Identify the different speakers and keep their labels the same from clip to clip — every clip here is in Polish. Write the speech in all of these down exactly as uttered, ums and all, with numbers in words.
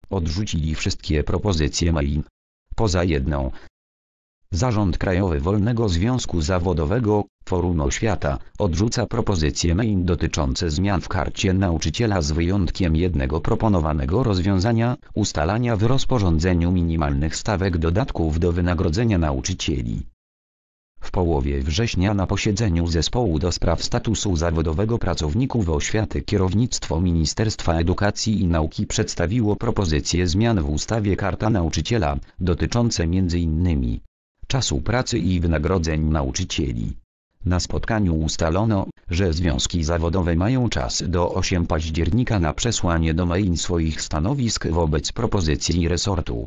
Speaker 1: odrzucili wszystkie propozycje main. Poza jedną. Zarząd Krajowy Wolnego Związku Zawodowego, Forum Oświata, odrzuca propozycje main dotyczące zmian w Karcie Nauczyciela z wyjątkiem jednego proponowanego rozwiązania, ustalania w rozporządzeniu minimalnych stawek dodatków do wynagrodzenia nauczycieli. W połowie września na posiedzeniu Zespołu do spraw statusu zawodowego pracowników oświaty kierownictwo Ministerstwa Edukacji i Nauki przedstawiło propozycje zmian w ustawie Karta Nauczyciela, dotyczące między innymi czasu pracy i wynagrodzeń nauczycieli. Na spotkaniu ustalono, że związki zawodowe mają czas do ósmego października na przesłanie do main swoich stanowisk wobec propozycji resortu.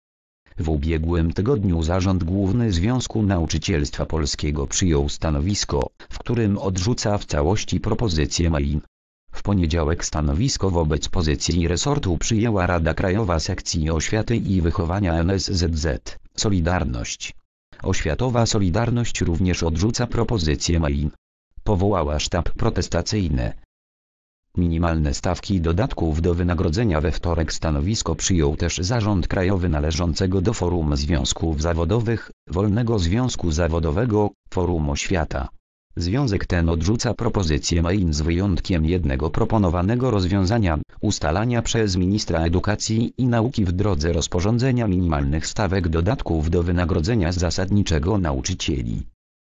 Speaker 1: W ubiegłym tygodniu Zarząd Główny Związku Nauczycielstwa Polskiego przyjął stanowisko, w którym odrzuca w całości propozycje main. W poniedziałek stanowisko wobec pozycji resortu przyjęła Rada Krajowa Sekcji Oświaty i Wychowania N S Z Z, Solidarność. Oświatowa Solidarność również odrzuca propozycje main. Powołała sztab protestacyjny. Minimalne stawki dodatków do wynagrodzenia. We wtorek stanowisko przyjął też Zarząd Krajowy należącego do Forum Związków Zawodowych, Wolnego Związku Zawodowego, Forum Oświata. Związek ten odrzuca propozycje main z wyjątkiem jednego proponowanego rozwiązania, ustalania przez Ministra Edukacji i Nauki w drodze rozporządzenia minimalnych stawek dodatków do wynagrodzenia zasadniczego nauczycieli.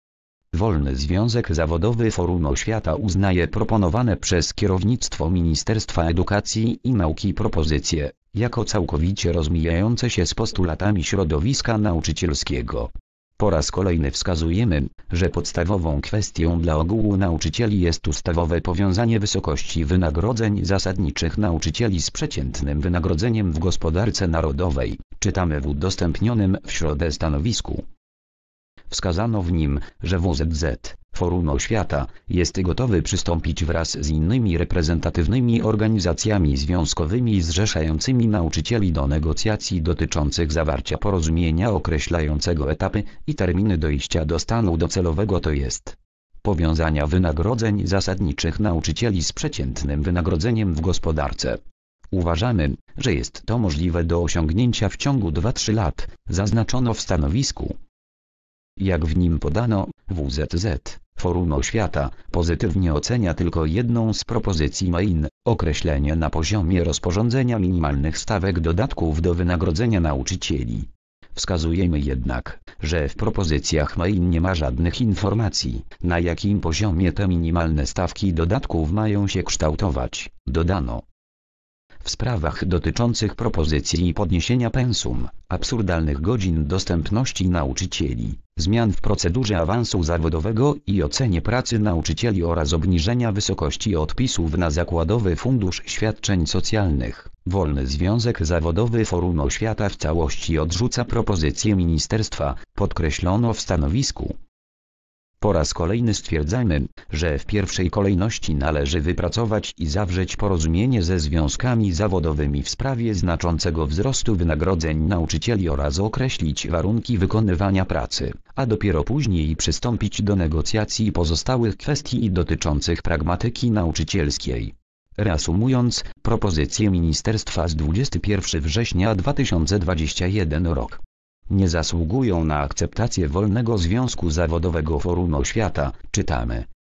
Speaker 1: Wolny Związek Zawodowy Forum Oświata uznaje proponowane przez kierownictwo Ministerstwa Edukacji i Nauki propozycje jako całkowicie rozmijające się z postulatami środowiska nauczycielskiego. Po raz kolejny wskazujemy, że podstawową kwestią dla ogółu nauczycieli jest ustawowe powiązanie wysokości wynagrodzeń zasadniczych nauczycieli z przeciętnym wynagrodzeniem w gospodarce narodowej, czytamy w udostępnionym w środę stanowisku. Wskazano w nim, że W Z Z, Forum Oświata, jest gotowy przystąpić wraz z innymi reprezentatywnymi organizacjami związkowymi zrzeszającymi nauczycieli do negocjacji dotyczących zawarcia porozumienia określającego etapy i terminy dojścia do stanu docelowego, to jest powiązania wynagrodzeń zasadniczych nauczycieli z przeciętnym wynagrodzeniem w gospodarce. Uważamy, że jest to możliwe do osiągnięcia w ciągu dwóch do trzech lat, zaznaczono w stanowisku. Jak w nim podano, W Z Z, Forum Oświata, pozytywnie ocenia tylko jedną z propozycji main, określenie na poziomie rozporządzenia minimalnych stawek dodatków do wynagrodzenia nauczycieli. Wskazujemy jednak, że w propozycjach main nie ma żadnych informacji, na jakim poziomie te minimalne stawki dodatków mają się kształtować, dodano. W sprawach dotyczących propozycji i podniesienia pensum, absurdalnych godzin dostępności nauczycieli, zmian w procedurze awansu zawodowego i ocenie pracy nauczycieli oraz obniżenia wysokości odpisów na Zakładowy Fundusz Świadczeń Socjalnych, Wolny Związek Zawodowy Forum Oświata w całości odrzuca propozycję ministerstwa, podkreślono w stanowisku. Po raz kolejny stwierdzamy, że w pierwszej kolejności należy wypracować i zawrzeć porozumienie ze związkami zawodowymi w sprawie znaczącego wzrostu wynagrodzeń nauczycieli oraz określić warunki wykonywania pracy, a dopiero później przystąpić do negocjacji pozostałych kwestii dotyczących pragmatyki nauczycielskiej. Reasumując, propozycje ministerstwa z dwudziestego pierwszego września dwa tysiące dwudziestego pierwszego rok nie zasługują na akceptację Wolnego Związku Zawodowego Forum Oświata, czytamy.